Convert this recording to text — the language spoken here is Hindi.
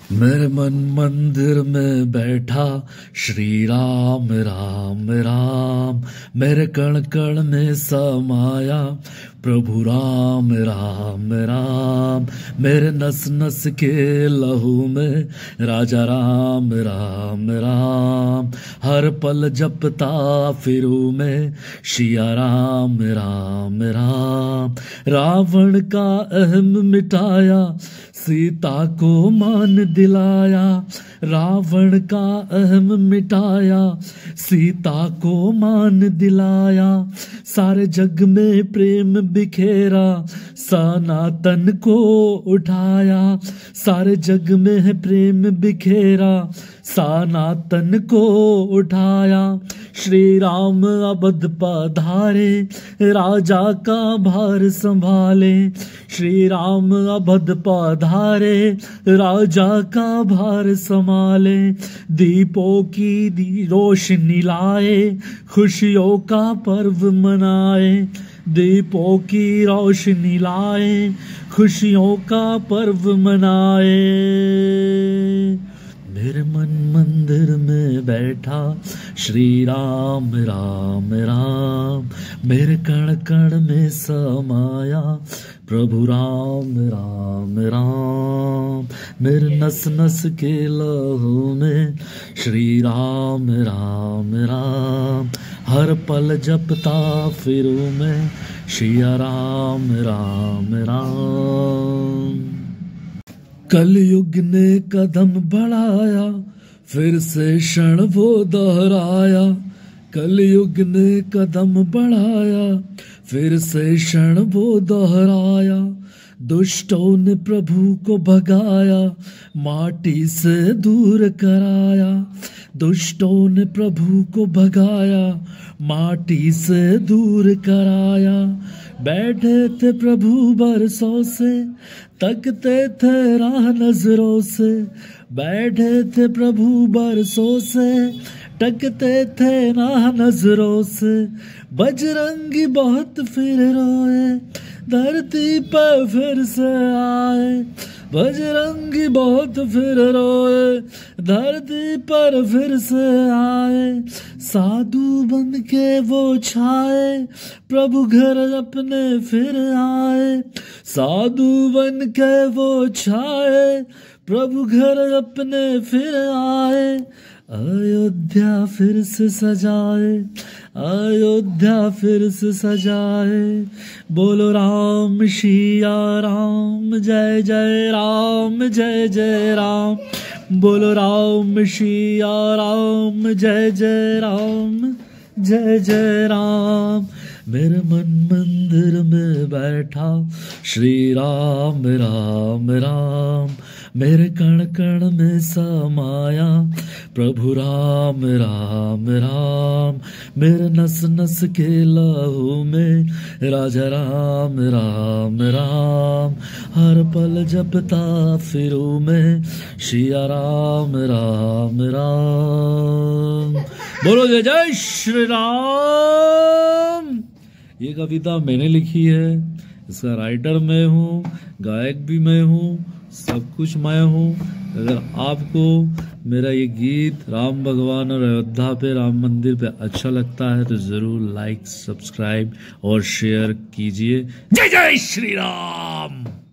मेरे मन मंदिर में बैठा श्री राम राम राम, मेरे कण कण में समाया प्रभु राम राम राम, मेरे नस नस के लहू में राजा राम राम राम, हर पल जपता फिरूं मैं शिया राम राम राम। रावण का अहम मिटाया सीता को मान दिलाया, रावण का अहम मिटाया सीता को मान दिलाया, सारे जग में प्रेम बिखेरा सनातन को उठाया, सारे जग में प्रेम बिखेरा सनातन को उठाया। श्री राम अवध पधारे राजा का भार संभाले, श्री राम अवध पधारे राजा का भार संभाले, दीपों की रोशनी लाए खुशियों का पर्व मनाए, दीपों की रोशनी लाए खुशियों का पर्व मनाए। मेरे मन मंदिर में बैठा श्री राम राम राम, मेरे कण कण में समाया प्रभु राम राम राम, मेरे नस नस के लहू में श्री राम राम राम, हर पल जपता फिरूं मैं शिया राम राम राम। कलयुग ने कदम बढ़ाया फिर से क्षण वो दोहराया, कलयुग ने कदम बढ़ाया फिर से क्षण वो दोहराया, दुष्टों ने प्रभु को भगाया माटी से दूर कराया, दुष्टों ने प्रभु को भगाया माटी से दूर कराया। बैठे थे प्रभु बरसों से तकते थे राह नजरों से, बैठे थे प्रभु बरसों से टकते थे राह नजरों से, बजरंगी बहुत फिर रोए धरती पर फिर से आए, बजरंगी बहुत फिर रोए धरती पर फिर से आए, साधु बन के वो छाए प्रभु घर अपने फिर आए, साधु बन के वो छाए प्रभु घर अपने फिर आए, अयोध्या फिर से सजाए अयोध्या फिर से सजाए, बोलो राम शिया राम जय जय राम जय जय राम, बोलो राम शिया राम जय जय राम जय जय राम। मेरे मन मंदिर में बैठा श्री राम राम राम, मेरे कण कण में समाया प्रभु राम राम राम, मेरे नस नस के लहू में राजा राम राम राम, हर पल जपता फिरूं मैं शिया राम राम राम। बोलो जय जय श्री राम। ये कविता मैंने लिखी है, इसका राइटर मैं हूँ, गायक भी मैं हूँ, सब कुछ मैं हूँ। अगर आपको मेरा ये गीत राम भगवान और अयोध्या पे राम मंदिर पे अच्छा लगता है तो जरूर लाइक सब्सक्राइब और शेयर कीजिए। जय जय श्री राम।